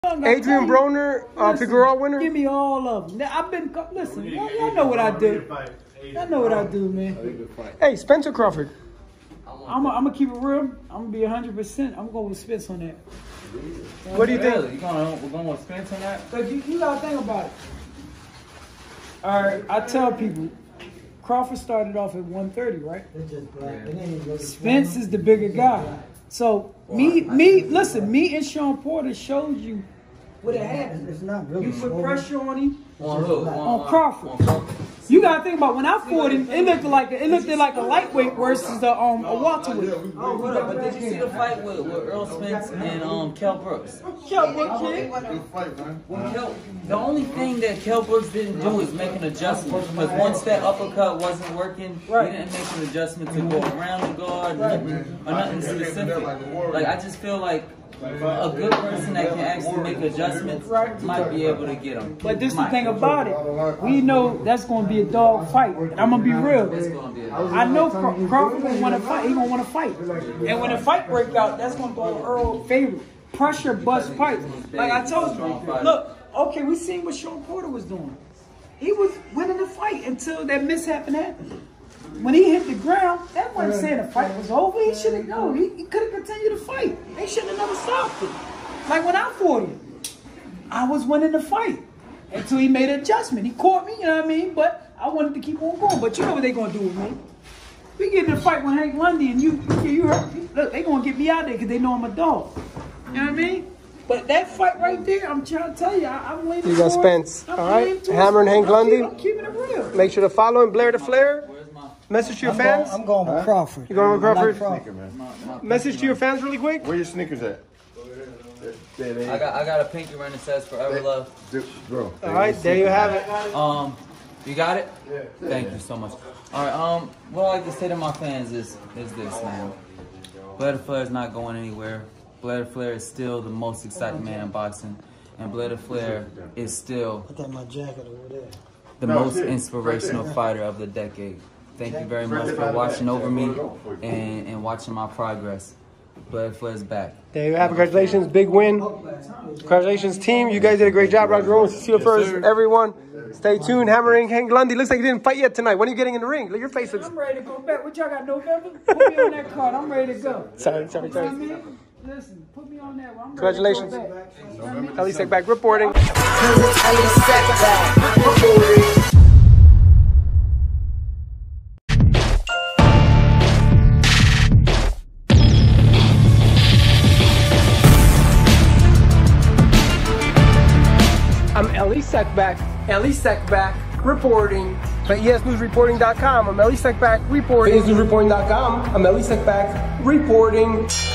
Adrian Broner, Figueroa winner. Give me all of them. I've been listen. Y'all know what I do. Y'all know what I do, man. Hey, Spencer Crawford. I'm gonna keep it real. I'm gonna be 100%. I'm going with Spence on that. What do you think? We're going with Spence on that? Cause you gotta think about it. All right, I tell people, Crawford started off at 130, right? Spence is the bigger guy. So me and Sean Porter showed you what it happened. It's not really. You put pressure on him. On Crawford. You gotta think about when I fought him, it looked like a lightweight versus a welterweight. Oh, what up? But did you see the fight with Earl Spence and Kell Brooks? Kell Brooks, the only thing that Kell Brooks didn't do is make an adjustment, because once that uppercut wasn't working, he didn't make an adjustment to go around the guard or nothing specific. Like, I just feel like a good person that can actually make adjustments might be able to get him. But this is the thing about it. We know that's going to be a dog fight. And I'm going to be real. I know Crawford going to want to fight. He's going to want to fight. And when the fight breaks out, that's going to go to Earl's favor. Pressure, bust fights. Like I told you, look, okay, we seen what Sean Porter was doing. He was winning the fight until that mishap happened. When he hit the ground, that wasn't saying the fight was over. He should have known. He could have continued to fight. They should have never stopped it. Like when I fought him, I was winning the fight until he made an adjustment. He caught me, you know what I mean? But I wanted to keep on going. But you know what they gonna do with me? We get in a fight with Hank Lundy, and you hurt me. Look, they gonna get me out there because they know I'm a dog. You know what I mean? But that fight right there, I'm trying to tell you, I'm waiting for it. You got Spence. All right, Hammer and Hank Lundy. I'm keeping it real. Make sure to follow him, Blair the Flair. Message to your fans. I'm going with Crawford. You going with Crawford? Sneaker, man. Message to your fans really quick. Where your sneakers at? I got a pinky ring that says "Forever Love." Bro. All right, there you have it. You got it? Yeah. Thank you so much. All right. What I like to say to my fans is this, man. Blair the Flair is not going anywhere. Blair the Flair is still the most exciting man in boxing, and Blair the Flair is still the most inspirational fighter of the decade. Thank you very much for watching over me and watching my progress. Blair Flair's back. There you have it. Congratulations, big win. Congratulations, team. You guys did a great job. Roger Owens, see you first, everyone. Stay tuned. Hammering Hank Lundy. Looks like you didn't fight yet tonight. When are you getting in the ring? Look, your face looks... I'm ready to go back. What y'all got, November? Put me on that card. I'm ready to go. Sorry. You know what I mean? Listen, put me on that one. I'm Congratulations. ready to go back. Ellie Sekback reporting. I'm Ellie Sekback reporting. For ESNewsReporting.com, I'm Ellie Sekback reporting. For ESNewsReporting.com, I'm Ellie Sekback reporting.